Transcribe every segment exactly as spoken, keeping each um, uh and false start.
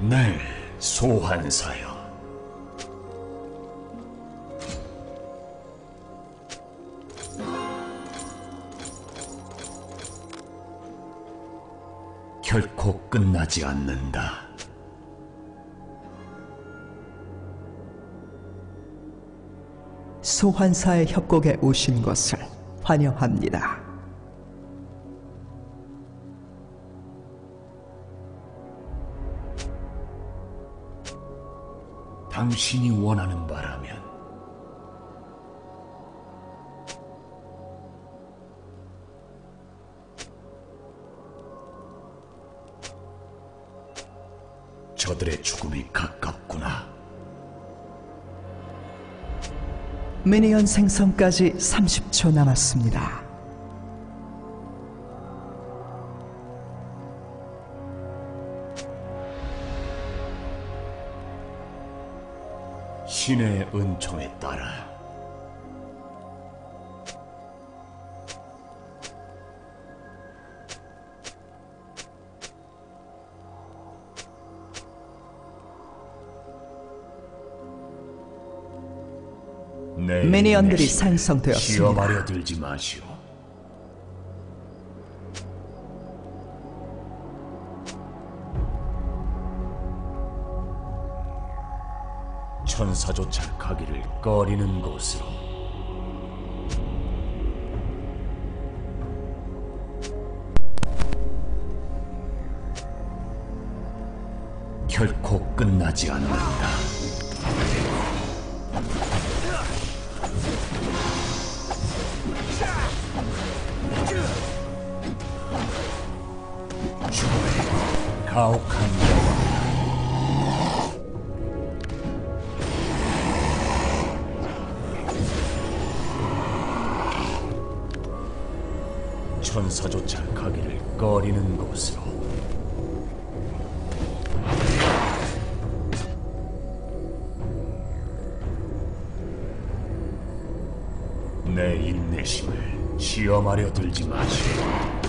네, 소환사여. 결코 끝나지 않는다. 소환사의 협곡에 오신 것을 환영합니다. 당신이 원하는 바라면 저들의 죽음이 가깝구나. 미니언 생성까지 삼십 초 남았습니다. 신의 은총에 따라 미니언들이 생성되었습니다. 시험하려 들지 마시오. 천사조차 가기를 꺼리는 곳으로. 결코 끝나지 않는다. 죽음의 가혹한 여왕. 천사조차 가기를 꺼리는 곳으로. 내 인내심을 시험하려 들지 마시오.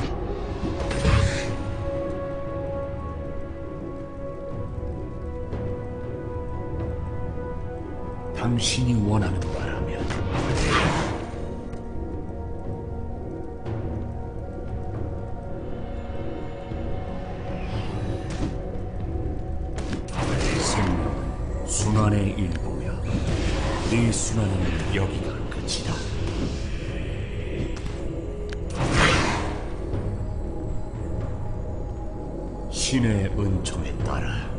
당신이 원하는 바라면 생명은 순환의 일부며 네 순환은 여기가 끝이다. 신의 은총에 따라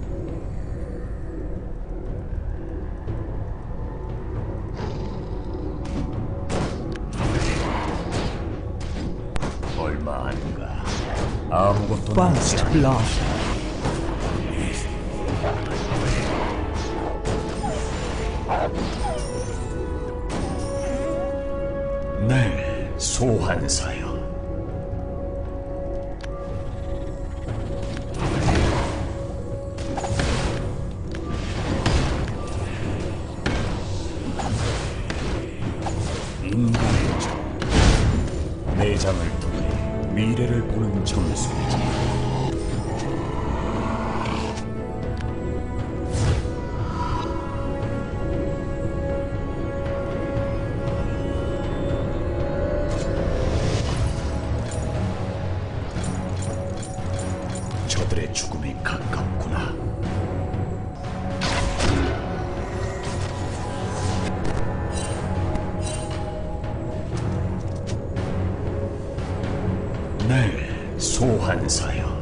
얼마 안가 아무것도 남지 않아. 네, 소환사여. 인간의 적, 내장을 통해 미래를 보는 점수이지. 저들의 죽음이 가깝구나. 네, 소환사여.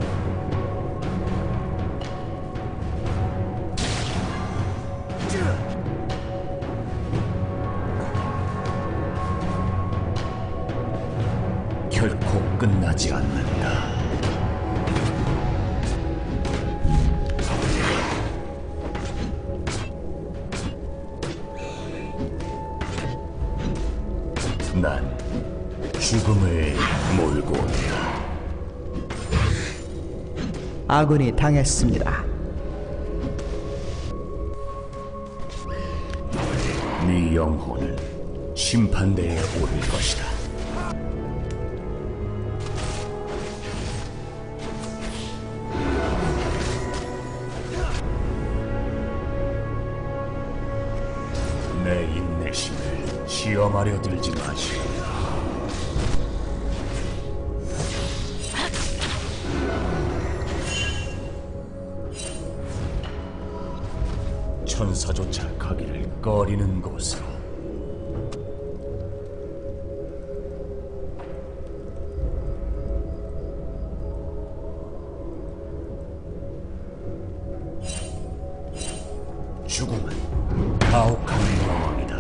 결코 끝나지 않는다. 난 죽음을 몰고 온다. 아군이 당했습니다. 네 영혼은 심판대에 오를 것이다. 시험하려 들지 마시오. 천사조차 가기를 꺼리는 곳으로. 죽음은 가혹한 여왕이다.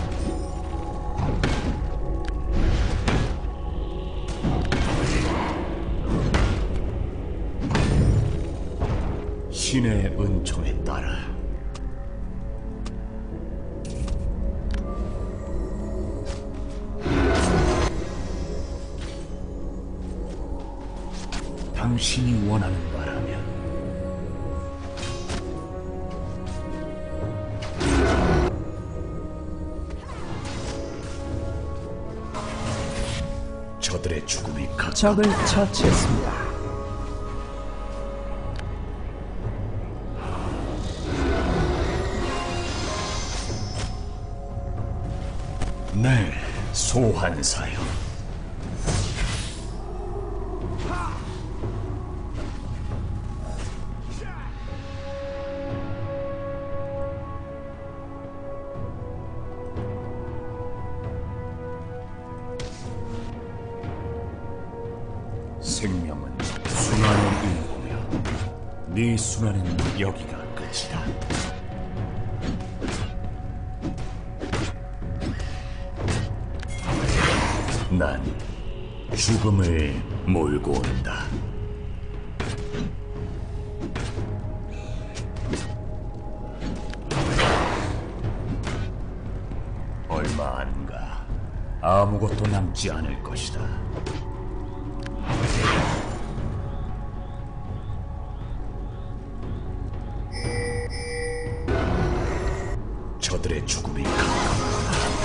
신의 은총에 따라 당신이 원하는 바라면 저들의 죽음이 가까 적을 처치했습니다. 네, 소환사여. 생명은 순환을 일구며 네 순환은 여기가 끝이다. 난 죽음을 몰고 온다. 얼마 안 가 아무것도 남지 않을 것이다. 저들의 죽음이 가깝다.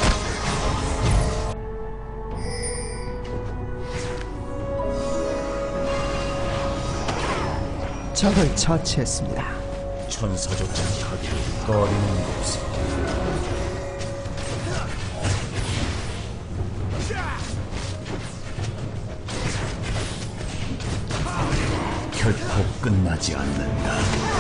적을 처치했습니다. 천사조차 가기를 꺼리는 곳에 결코 끝나지 않는다.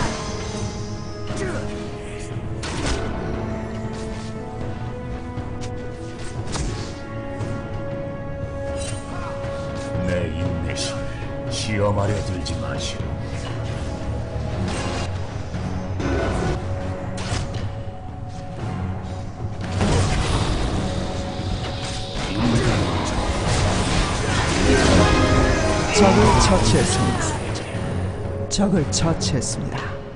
내 인내심을 시험하려 들지 마시오. 적을 처치했습니다. 적을 처치했습니다.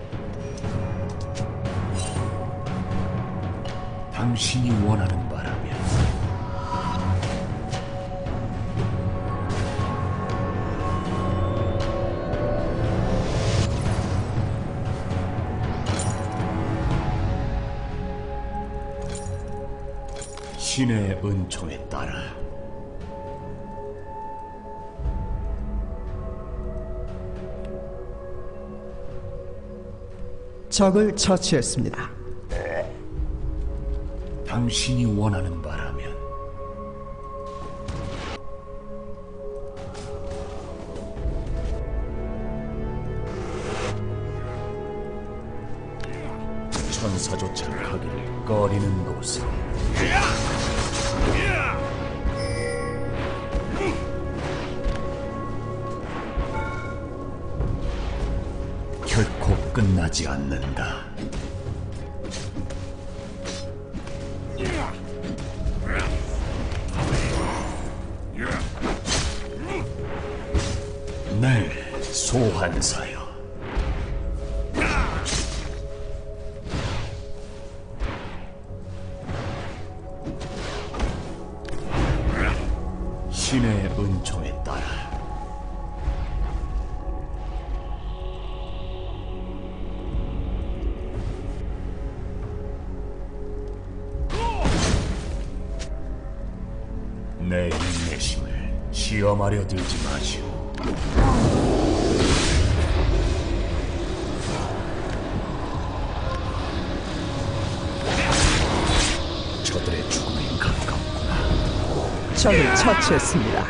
당신이 원하는 바라면 신의 은총에 따라 적을 처치했습니다. 당신이 원하는 바라면 천사조차 가기를 꺼리는 곳으로 결코 끝나지 않는다. 네, 소환사여. 신의 은총에 따라 내 인내심을 시험하려 들지 마시오. 저들의 죽음이 가까워. 적을 처치했습니다.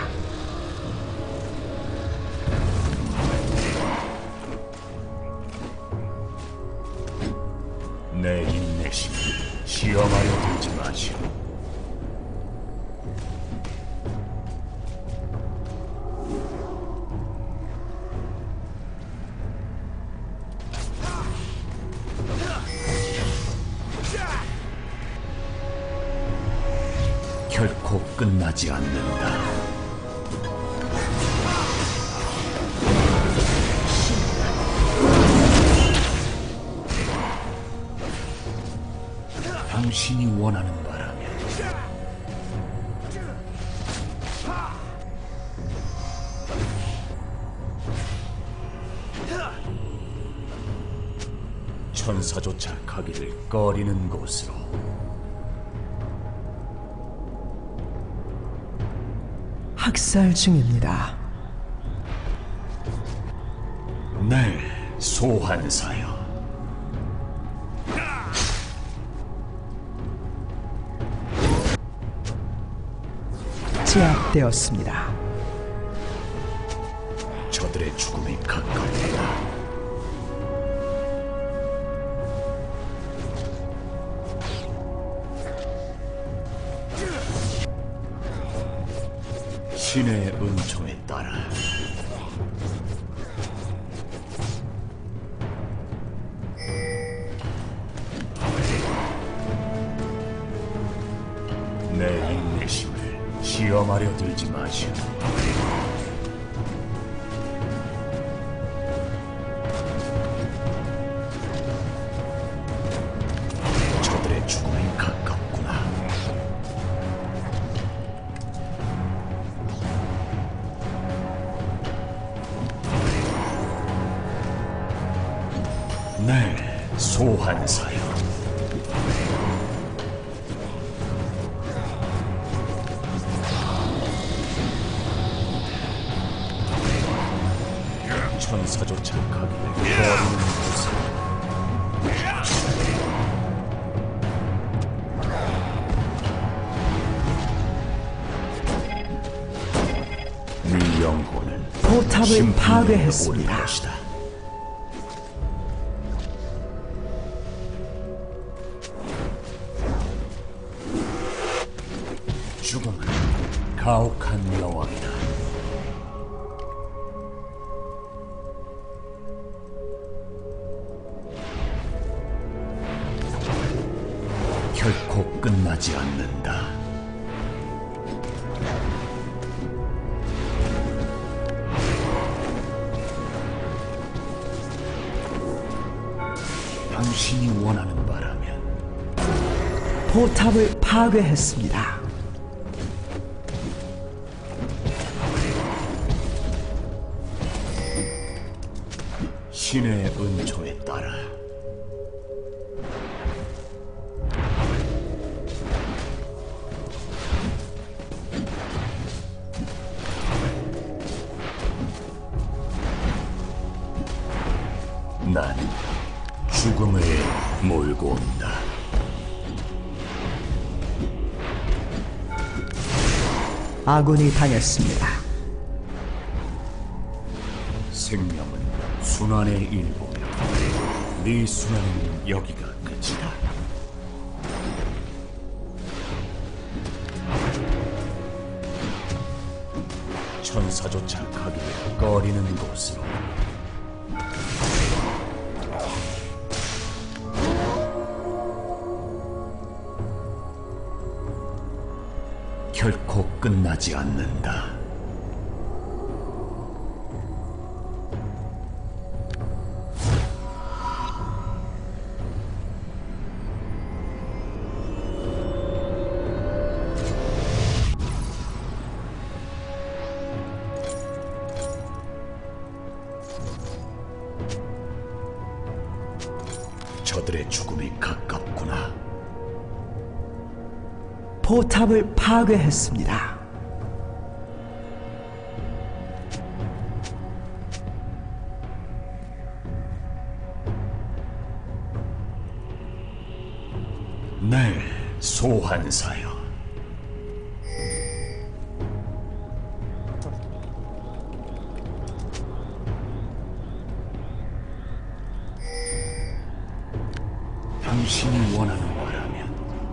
내 인내심을 시험하려 들지 마시오. 결코 끝나지 않는다. 당신이 원하는 바라면 천사조차 가기를 꺼리는 곳으로. 학살 중입니다. 네, 소환사여. 제압되었습니다. 저들의 죽음이 가까웠다. 신의 은총에 따라 내 인내심을 시험하려 들지 마시오. 저들의 죽음이 가깝구나. 네, 소환사여. 천사조차 가기를 꺼리는 곳에 네 영혼은 포탑을 심판에 파괴했습니다. 올 것이다. 죽음은 가혹한 여왕이다. 결코 끝나지 않는다. 당신이 원하는 바라면 포탑을 파괴했습니다. 신의 은총에 따라 난 죽음을 몰고 온다. 아군이 당했습니다. 생명은 순환의 일부며 네 순환은 여기가 끝이다. 천사조차 가기를 꺼리는 곳으로 결코 끝나지 않는다. 저들의 죽음이 가깝구나. 포탑을 파괴했습니다. 네, 소환사여. 당신이 원하는 바라면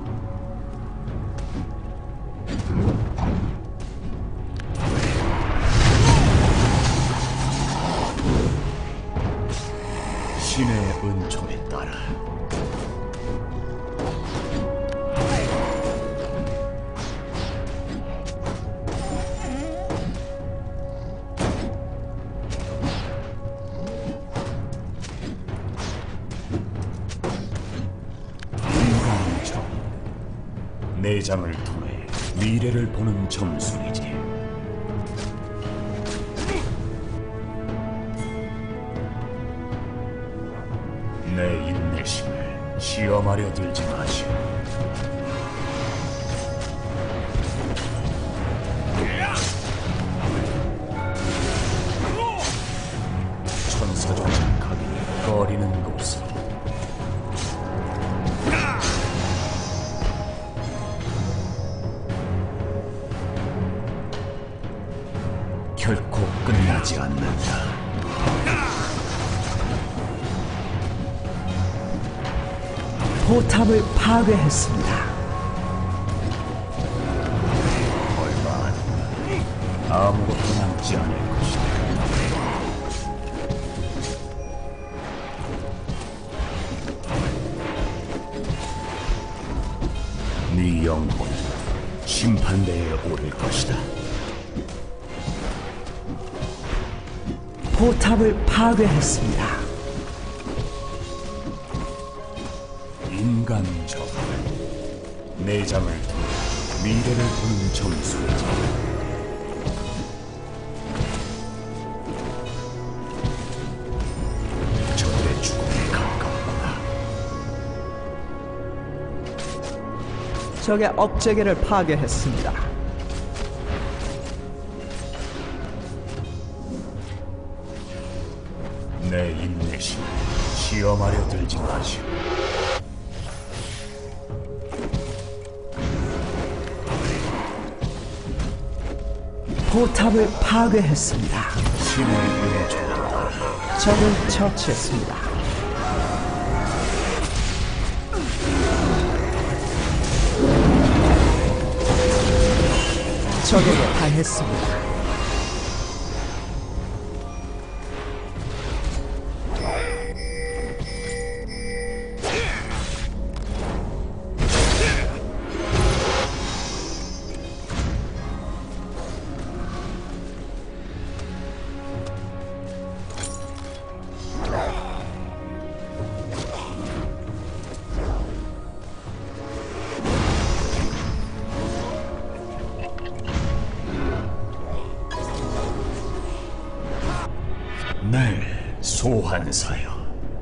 신의 은총에 따라 인간적 내장을 통해 미래를 보는 점술이지. 내 인내심을 시험하려 들지 마시오. 천사조차 가기 꺼리는 곳으로 결코 끝나지 않는다. 포탑을 파괴했습니다. 얼마 안 아무것도 남지 않을 것이다. 네 영혼은 심판대에 오를 것이다. 포탑을 파괴했습니다. 인간적 내장을 통해 미래를 보는 점수이지. 저들의 죽음에 가깝구나. 적의 억제기를 파괴했습니다. 내 인내심을 시험하려 들지 마시오. 포탑을 파괴했습니다. 신의 은총에 따라 적을 처치했습니다. 적에게 당했습니다. 날 소환사여.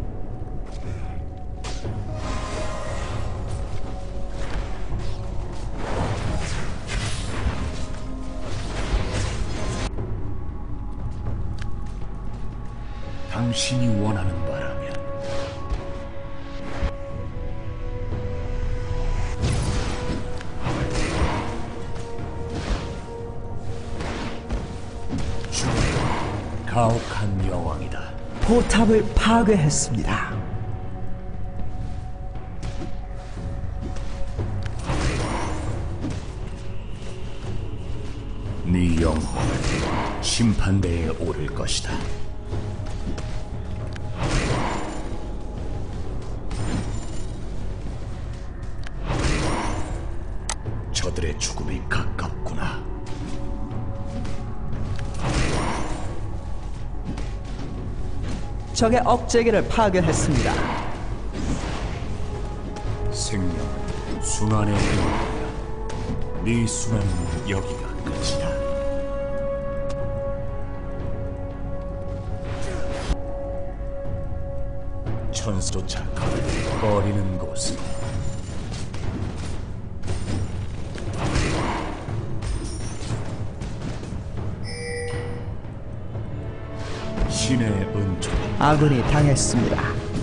당신이 원하는 바라면 주는 가혹한 여왕이다. 포탑을 파괴했습니다. 네 영혼은 심판대에 오를 것이다. 저들의 죽음이 가깝구나. 적의 억제기를 파괴했습니다. 생명은 순환의 행위야. 네 순환은 여기가 끝이다. 천수조차 가기 꺼리는 곳으로 신의 은총. 아군이 당했습니다.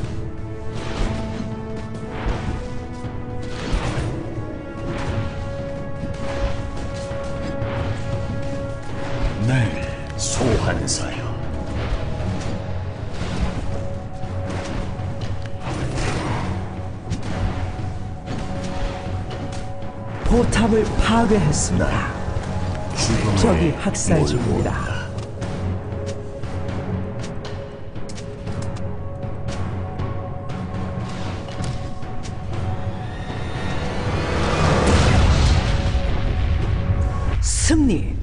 날 소환사여. 포탑을 파괴했습니다. 죽음에 적이 학살 몰고 중입니다. 온다. 승리.